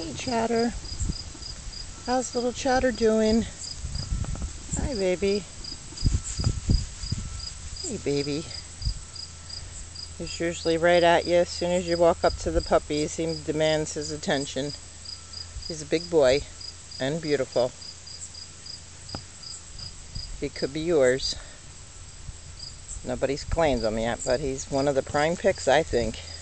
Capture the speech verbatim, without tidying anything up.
Hey Chowder, how's little Chowder doing? Hi baby. Hey baby. He's usually right at you as soon as you walk up to the puppies. He demands his attention. He's a big boy and beautiful. He could be yours. Nobody's claimed him yet, but he's one of the prime picks, I think.